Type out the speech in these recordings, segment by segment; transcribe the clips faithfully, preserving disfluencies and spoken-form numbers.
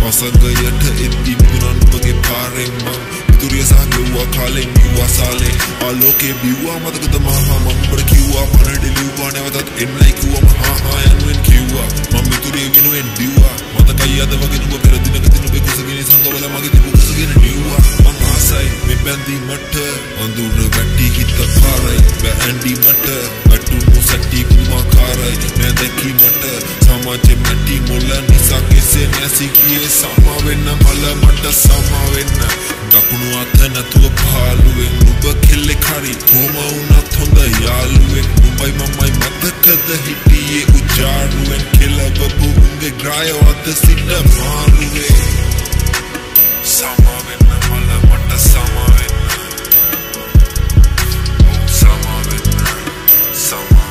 වසඟයට එද්දි මුදුනන් ඔබගේ පාරෙන් මං ඉතුරිය සහ ගෙව්වා කාලෙන් කිව්වා සාලේ ආලෝකේ බිව්වා මතකද මහා මං ඔබට කිව්වා පණඩි ලිව්වා නැවතත් එන්නයි කිව්වා මහා හා යනුවෙන් කිව්වා මම ඉතුරිය වෙනුවෙන් දිව්වා මතකයි අද වගේ නුඹ පෙර දිනක දිනුබේ කුසගෙන සංගවල මගේ තිබු කුසගෙන නිව්වා මං ආසයි මේ බැඳීමට අඳුර වැටි හිත පාරයි බැඳීමට වැටුණු සැටි කුමාකාරයි මෑ දැකීමට සමාජෙ මැටි මොළ නිසා කෙසේ නැසී ගියේ සමා වෙන්න මල මට සමා වෙන්න දකුණු අත නැතුව පාළුවෙන් නුඹ කෙල්ලෙක් හරි කොහොම වුණත් හොඳ යාළුවෙක් නුඹයි මමයි මතකද හිටියේ උජාරුවෙන් කෙලවපු උන්ගේ ග්‍රාය අත සිට මාරුවේ සමා වෙන්න මල මට සමා වෙන්න සමා වෙන්න සමා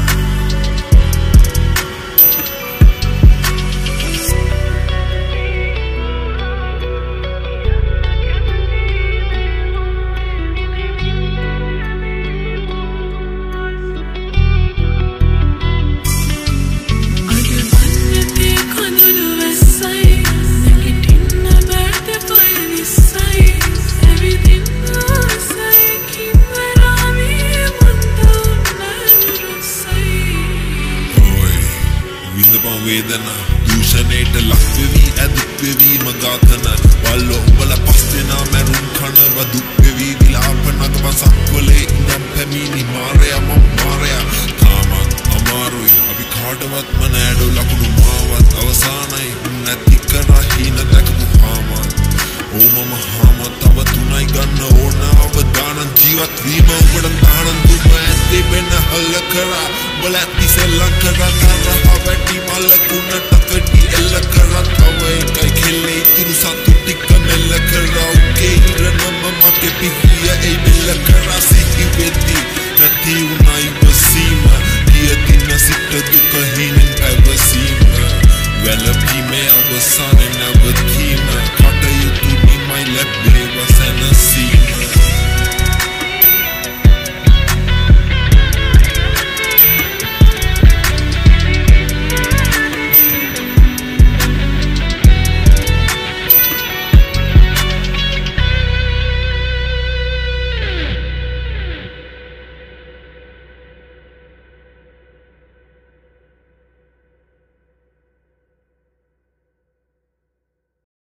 වේදනා දූෂණයට ලක්වෙවී ඇදුක්වෙවී මගාතන වල්ලෝ උඹල පස්දෙනා මැරුම් කන බදුක්වෙවී විලාපනක පසක්වලේ ඉඳම් පැමිණි මාරයා මම මාරයා තාමත් අමාරුයි අපි කාටවත්ම නෑඩෝ ලකුණු මාවත් අවසානයි නැති කරා හීන දැකපු හාමත් ඕ මම හාම තව තුනයි ගන්න ඕන අවදානන් ජීවත් වීම උඹට තානන් දුම ඇත්තේ වෙන්න හල්ල කරා උඹල ඇත්ති සෙල්ලම් කරා තරහා වැටි මල්ල කුණට කඩි එල්ල කරා තව එකයි කෙල්ලේ ඉතුරු සතු ටික මෙල්ල කරා උගේ ඉරනම මගේ පිහිය ඒ මෙල්ල කරා සිහි වෙද්දි නැති උනයි වසීම දිය දින සිට දුක හිනෙන් පැවසීම වැළපීමේ අවසාන